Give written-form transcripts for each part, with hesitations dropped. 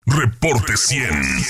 Reporte 100.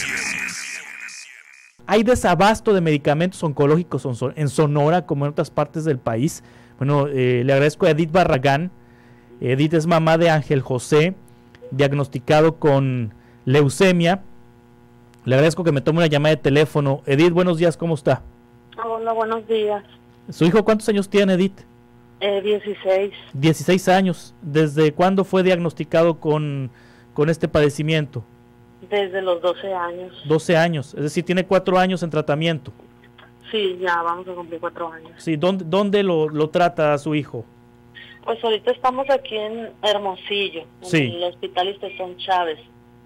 Hay desabasto de medicamentos oncológicos en Sonora como en otras partes del país. Bueno, le agradezco a Edith Barragán. Edith es mamá de Ángel José, diagnosticado con leucemia. Le agradezco que me tome una llamada de teléfono. Edith, buenos días, ¿cómo está? Hola, buenos días. ¿Su hijo cuántos años tiene, Edith? 16. 16 años. ¿Desde cuándo fue diagnosticado con este padecimiento? Desde los 12 años. 12 años, es decir, tiene 4 años en tratamiento. Sí, ya vamos a cumplir 4 años. Sí, ¿dónde lo trata a su hijo? Pues ahorita estamos aquí en Hermosillo, Sí. en el Hospital Listezón Chávez.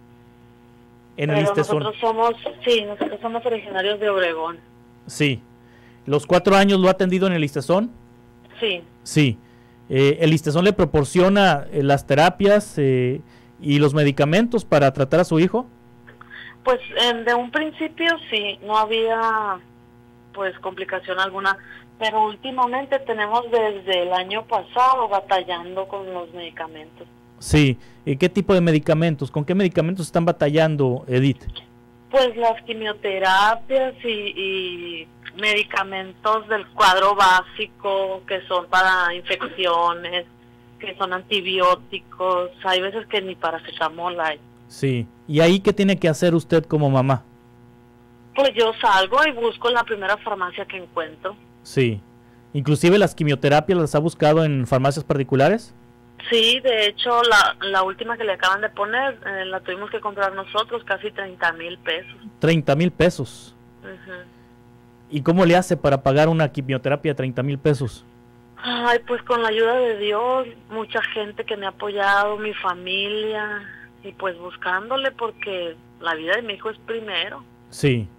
En el Pero Listezón. nosotros somos originarios de Obregón. Sí. ¿Los 4 años lo ha atendido en el Listezón? Sí. Sí. ¿El Listezón le proporciona las terapias y los medicamentos para tratar a su hijo? Pues de un principio sí, no había pues complicación alguna, pero últimamente tenemos desde el año pasado batallando con los medicamentos. Sí. ¿Qué tipo de medicamentos? ¿Con qué medicamentos están batallando, Edith? Pues las quimioterapias y medicamentos del cuadro básico que son para infecciones, que son antibióticos, hay veces que ni paracetamol hay. Sí. ¿Y ahí qué tiene que hacer usted como mamá? Pues yo salgo y busco en la primera farmacia que encuentro. Sí. ¿Inclusive las quimioterapias las ha buscado en farmacias particulares? Sí, de hecho la última que le acaban de poner la tuvimos que comprar nosotros, casi 30,000 pesos. 30,000 pesos. Uh-huh. ¿Y cómo le hace para pagar una quimioterapia de 30,000 pesos? Ay, pues con la ayuda de Dios, mucha gente que me ha apoyado, mi familia, y pues buscándole porque la vida de mi hijo es primero. Sí.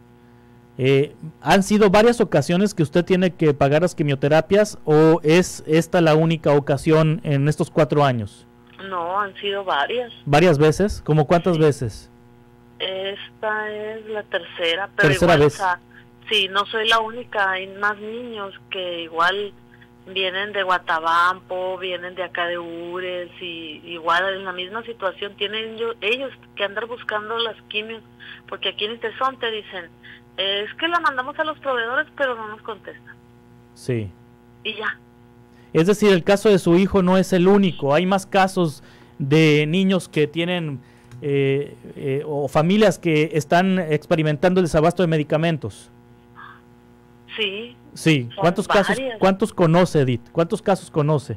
¿Han sido varias ocasiones que usted tiene que pagar las quimioterapias o es esta la única ocasión en estos 4 años? No, han sido varias. ¿Varias veces? ¿Cómo cuántas Sí. veces? Esta es la tercera, pero Tercera igual, vez. o sea, sí, no soy la única, hay más niños que igual vienen de Guatabampo, vienen de acá de Ures, y igual en la misma situación tienen ellos que andar buscando las quimios, porque aquí en Listezón te dicen, es que la mandamos a los proveedores, pero no nos contestan. Sí. Y ya. Es decir, el caso de su hijo no es el único. Hay más casos de niños que tienen o familias que están experimentando el desabasto de medicamentos. Sí. Sí. Son ¿Cuántos casos? varias. ¿Cuántos conoce, Edith? ¿Cuántos casos conoce?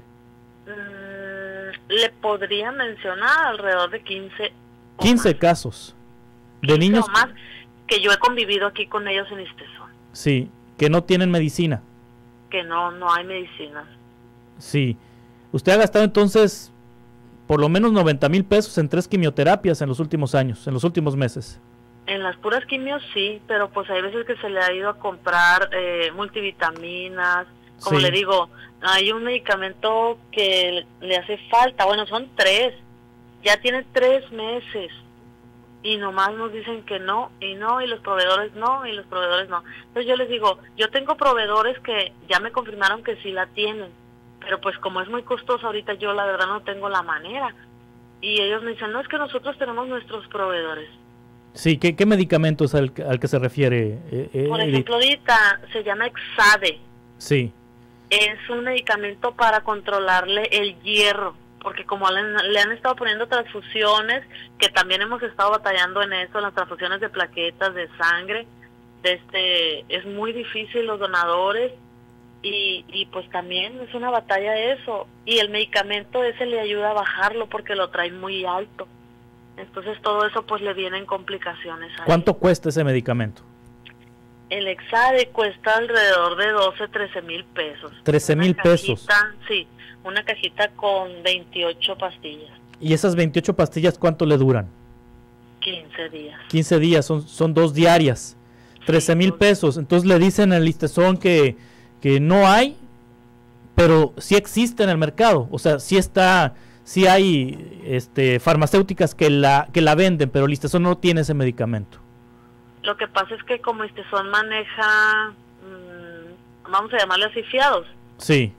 Le podría mencionar alrededor de 15 o 15 más. casos de 15 niños. o más que yo he convivido aquí con ellos en Listezón, Sí, que no tienen medicina. que no hay medicinas. Sí. Usted ha gastado entonces por lo menos 90,000 pesos en 3 quimioterapias en los últimos años, en los últimos meses. En las puras quimios sí, pero pues hay veces que se le ha ido a comprar multivitaminas, como Sí. le digo, hay un medicamento que le hace falta, bueno, son 3, ya tiene 3 meses, y nomás nos dicen que no, y los proveedores no, y los proveedores no. Entonces yo les digo, yo tengo proveedores que ya me confirmaron que sí la tienen, pero pues como es muy costoso ahorita, yo la verdad no tengo la manera. Y ellos me dicen, no, es que nosotros tenemos nuestros proveedores. Sí, ¿qué medicamento es al que se refiere? Por Edith? ejemplo, ahorita se llama Exade. Sí, Es un medicamento para controlarle el hierro, porque como le han estado poniendo transfusiones, que también hemos estado batallando en eso, las transfusiones de plaquetas, de sangre, es muy difícil los donadores, y pues también es una batalla eso, y el medicamento ese le ayuda a bajarlo porque lo trae muy alto, entonces todo eso pues le vienen complicaciones a él. ¿cuánto cuesta ese medicamento? El Exade cuesta alrededor de 13,000 pesos. 13,000 pesos. Sí, una cajita con 28 pastillas, ¿Y esas 28 pastillas cuánto le duran? 15 días. 15 días, son 2 diarias. 13,000 dos. pesos. Entonces le dicen al Listezón que no hay, pero sí existe en el mercado. O sea, sí hay farmacéuticas que la venden, pero Listezón no tiene ese medicamento. Lo que pasa es que como Listezón maneja, vamos a llamarle así, fiados, Sí,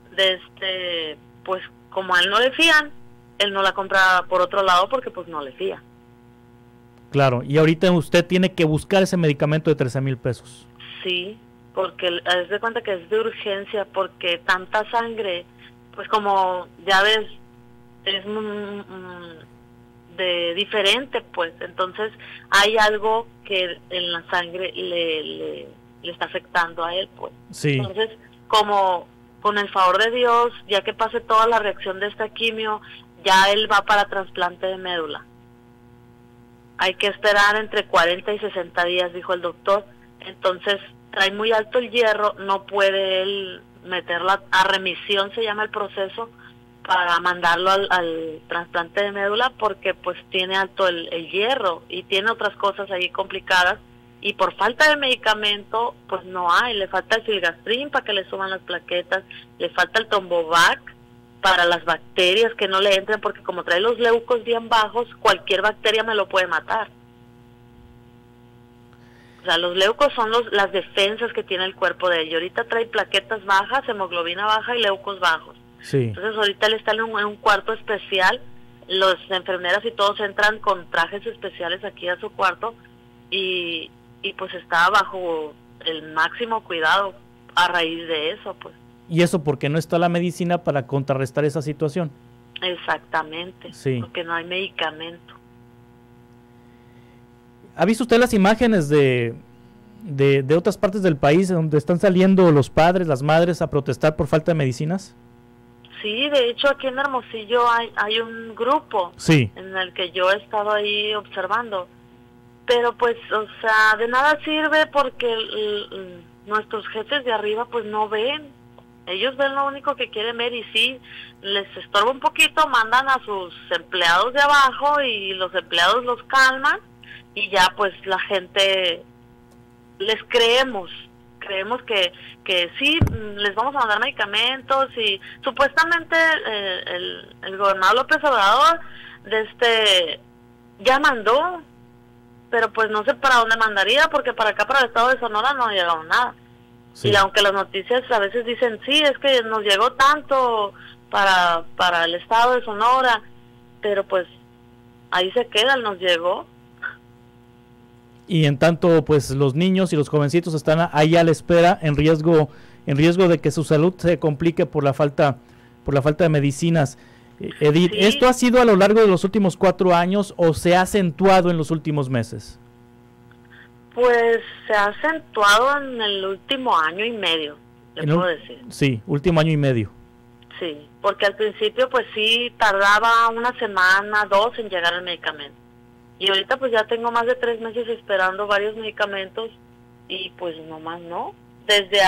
pues como a él no le fían, él no la compra por otro lado porque pues no le fía. Claro, y ahorita usted tiene que buscar ese medicamento de 13,000 pesos. Sí, porque haz de cuenta que es de urgencia, porque tanta sangre, pues como ya ves, es de diferente, pues, entonces hay algo que en la sangre le está afectando a él, pues. Sí. Entonces, como con el favor de Dios, ya que pase toda la reacción de esta quimio, ya él va para trasplante de médula. Hay que esperar entre 40 y 60 días, dijo el doctor. Entonces, trae muy alto el hierro, no puede él meterla a remisión, se llama el proceso, para mandarlo al trasplante de médula, porque pues tiene alto el hierro y tiene otras cosas ahí complicadas, y por falta de medicamento pues no hay. Le falta el filgastrin para que le suban las plaquetas, le falta el Tombovac para las bacterias que no le entren, porque como trae los leucos bien bajos, cualquier bacteria me lo puede matar. O sea, los leucos son las defensas que tiene el cuerpo de él. Y ahorita trae plaquetas bajas, hemoglobina baja y leucos bajos. Sí. Entonces ahorita él está en un cuarto especial, las enfermeras y todos entran con trajes especiales aquí a su cuarto, y pues está bajo el máximo cuidado a raíz de eso, pues. Y eso porque no está la medicina para contrarrestar esa situación. Exactamente, sí. Porque no hay medicamento. ¿Ha visto usted las imágenes de otras partes del país donde están saliendo los padres, las madres a protestar por falta de medicinas? Sí, de hecho aquí en Hermosillo hay un grupo, sí, en el que yo he estado ahí observando, pero pues, o sea, de nada sirve porque nuestros jefes de arriba pues no ven. Ellos ven lo único que quieren ver, y sí, les estorba un poquito, mandan a sus empleados de abajo y los empleados los calman, y ya pues la gente les creemos que sí, les vamos a mandar medicamentos, y supuestamente el gobernador López Obrador ya mandó, pero pues no sé para dónde mandaría, porque para acá, para el estado de Sonora, no ha llegado nada. Sí. Y aunque las noticias a veces dicen, sí, es que nos llegó tanto para el estado de Sonora, pero pues ahí se queda, nos llegó. Y en tanto, pues los niños y los jovencitos están ahí a la espera, en riesgo de que su salud se complique por la falta de medicinas. Edith, sí. ¿Esto ha sido a lo largo de los últimos 4 años o se ha acentuado en los últimos meses? Pues se ha acentuado en el último año y medio, puedo decir. Sí, último año y medio. Sí, porque al principio pues sí tardaba 1 semana, 2 en llegar el medicamento. Y ahorita pues ya tengo más de 3 meses esperando varios medicamentos, y pues nomás no. Desde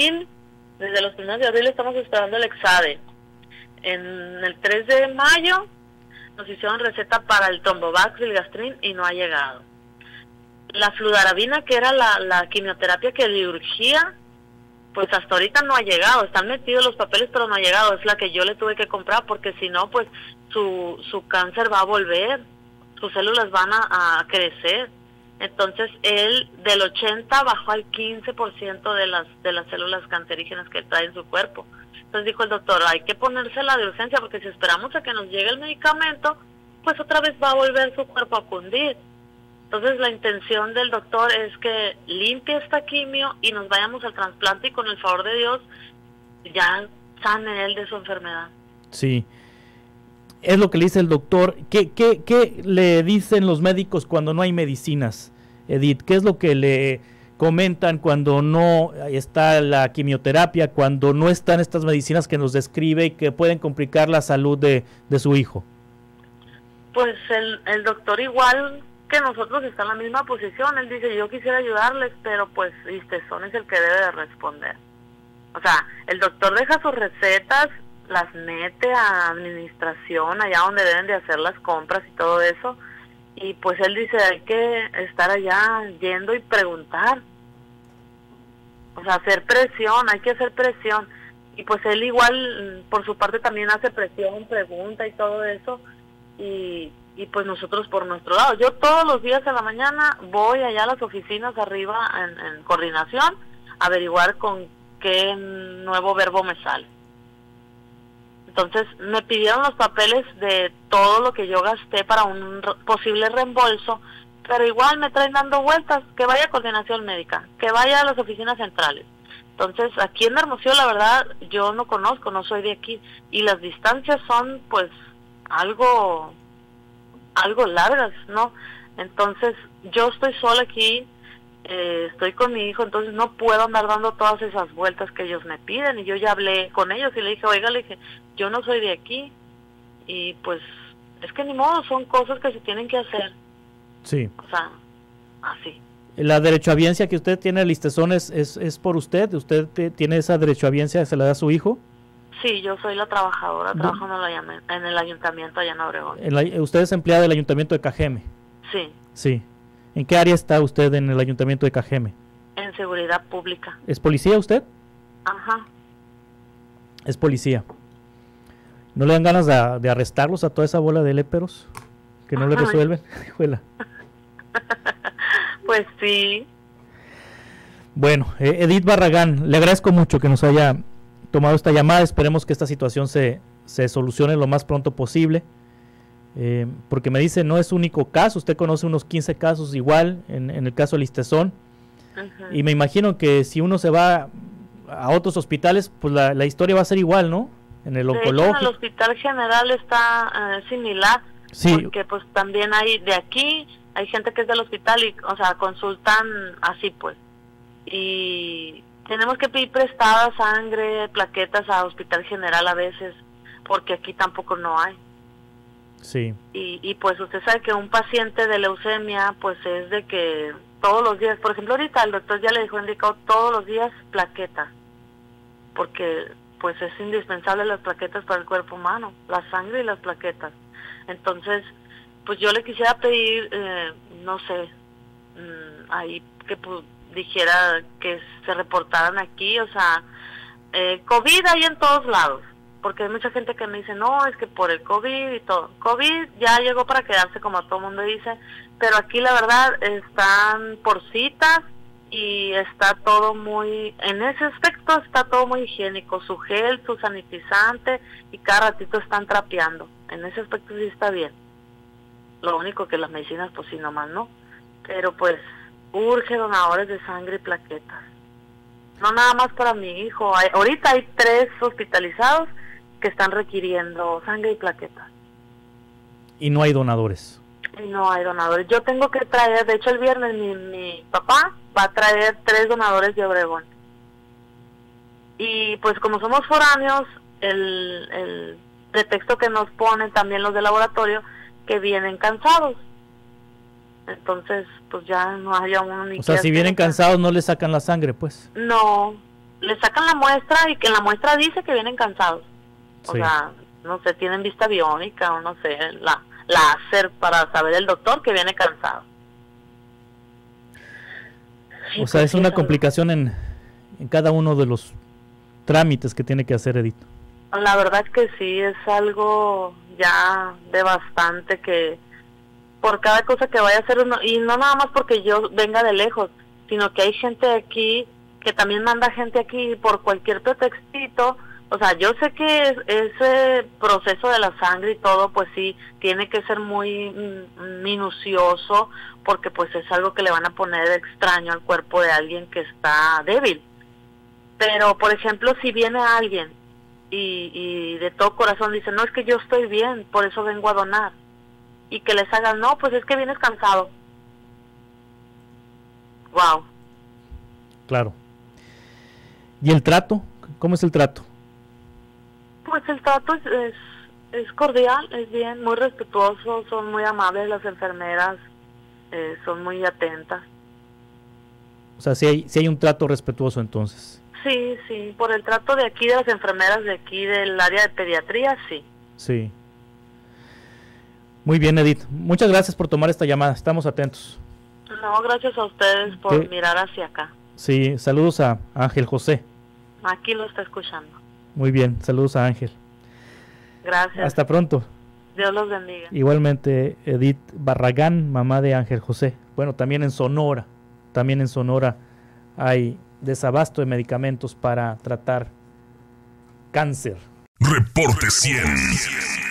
los primeros de abril estamos esperando el Exade. En el 3 de mayo nos hicieron receta para el Tombovac, filgastrin, y no ha llegado. La fludarabina, que era la quimioterapia que le urgía, pues hasta ahorita no ha llegado. Están metidos los papeles, pero no ha llegado. Es la que yo le tuve que comprar, porque si no, pues su cáncer va a volver, sus células van a crecer. Entonces él del 80 bajó al 15% de las células cancerígenas que trae en su cuerpo. Entonces dijo el doctor, hay que ponérsela de urgencia, porque si esperamos a que nos llegue el medicamento, pues otra vez va a volver su cuerpo a cundir. Entonces la intención del doctor es que limpie esta quimio y nos vayamos al trasplante, y con el favor de Dios ya sane él de su enfermedad. Sí, es lo que le dice el doctor. ¿Qué le dicen los médicos cuando no hay medicinas, Edith? ¿Qué es lo que le comentan cuando no está la quimioterapia, cuando no están estas medicinas que nos describe y que pueden complicar la salud de su hijo? Pues el doctor, igual que nosotros, está en la misma posición. Él dice, yo quisiera ayudarles, pero pues Istezón es el que debe de responder. O sea, el doctor deja sus recetas, las mete a administración, allá donde deben de hacer las compras y todo eso, y pues él dice, hay que estar allá yendo y preguntar. O sea, hacer presión, hay que hacer presión. Y pues él igual, por su parte, también hace presión, pregunta y todo eso, y pues nosotros por nuestro lado. Yo todos los días en la mañana voy allá a las oficinas arriba en coordinación a averiguar con qué nuevo verbo me sale. Entonces me pidieron los papeles de todo lo que yo gasté para un posible reembolso, pero igual me traen dando vueltas, que vaya a coordinación médica, que vaya a las oficinas centrales. Entonces, aquí en Hermosillo, la verdad, yo no conozco, no soy de aquí, y las distancias son, pues, algo largas, ¿no? Entonces, yo estoy sola aquí, estoy con mi hijo, entonces no puedo andar dando todas esas vueltas que ellos me piden, y yo ya hablé con ellos y le dije, oiga, le dije, yo no soy de aquí, y pues, es que ni modo, son cosas que se tienen que hacer. Sí. O sea, así. La derechohabiencia que usted tiene al Listezón es por usted. ¿Usted tiene esa derechohabiencia, se la da a su hijo? Sí, yo soy la trabajadora, trabajo en el ayuntamiento allá en Obregón. ¿Usted es empleada del ayuntamiento de Cajeme? Sí. Sí. ¿En qué área está usted en el ayuntamiento de Cajeme? En seguridad pública. ¿Es policía usted? Ajá. Es policía. ¿No le dan ganas de arrestarlos a toda esa bola de léperos que no le resuelven? Híjole. Pues sí. Bueno, Edith Barragán, le agradezco mucho que nos haya tomado esta llamada. Esperemos que esta situación se solucione lo más pronto posible. Porque me dice, no es único caso, usted conoce unos 15 casos igual en el caso de Listezón. Y me imagino que si uno se va a otros hospitales, pues la historia va a ser igual, ¿no? En el oncológico. En el Hospital General está similar, sí. Porque pues también hay de aquí, hay gente que es del hospital y, o sea, consultan así pues. Y tenemos que pedir prestada sangre, plaquetas a Hospital General a veces, porque aquí tampoco no hay. Sí. Y pues usted sabe que un paciente de leucemia, pues es de que todos los días, por ejemplo ahorita el doctor ya le dijo indicado todos los días plaquetas, porque pues es indispensable las plaquetas para el cuerpo humano, la sangre y las plaquetas. Entonces, pues yo le quisiera pedir, no sé, ahí que pues, dijera que se reportaran aquí, o sea, COVID hay en todos lados, porque hay mucha gente que me dice, no, es que por el COVID y todo. COVID ya llegó para quedarse, como todo el mundo dice, pero aquí la verdad están por citas y está todo muy, en ese aspecto está todo muy higiénico, su gel, su sanitizante, y cada ratito están trapeando. En ese aspecto sí está bien. Lo único que las medicinas pues sí nomás no. Pero pues urge donadores de sangre y plaquetas. No nada más para mi hijo. Ahorita hay 3 hospitalizados que están requiriendo sangre y plaquetas. Y no hay donadores. Y no hay donadores. Yo tengo que traer, de hecho el viernes mi papá va a traer 3 donadores de Obregón. Y pues como somos foráneos, el pretexto que nos ponen también los de laboratorio, que vienen cansados. Entonces, pues ya no haya uno ni. O sea, si vienen cansados no le sacan la sangre, pues. No, le sacan la muestra y que en la muestra dice que vienen cansados. O sea, no sé, tienen vista biónica o no sé, la láser para saber el doctor que viene cansado. O sea, es una complicación en cada uno de los trámites que tiene que hacer Edith. La verdad es que sí, es algo ya de bastante que por cada cosa que vaya a hacer uno, y no nada más porque yo venga de lejos, sino que hay gente aquí que también manda gente aquí por cualquier pretextito. O sea, yo sé que ese proceso de la sangre y todo, pues sí, tiene que ser muy minucioso, porque pues es algo que le van a poner extraño al cuerpo de alguien que está débil. Pero, por ejemplo, si viene alguien y de todo corazón dice, no, es que yo estoy bien, por eso vengo a donar, y que les hagan, no, pues es que vienes cansado. Wow. Claro. ¿Y el trato? ¿Cómo es el trato? Pues el trato es cordial, es bien, muy respetuoso, son muy amables las enfermeras, son muy atentas. O sea, si hay un trato respetuoso entonces. Sí, sí, por el trato de aquí, de las enfermeras de aquí, del área de pediatría, sí. Sí. Muy bien, Edith. Muchas gracias por tomar esta llamada, estamos atentos. No, gracias a ustedes por mirar hacia acá. Sí, saludos a Ángel José. Aquí lo está escuchando. Muy bien, saludos a Ángel. Gracias. Hasta pronto. Dios los bendiga. Igualmente, Edith Barragán, mamá de Ángel José. Bueno, también en Sonora hay desabasto de medicamentos para tratar cáncer. Reporte 100.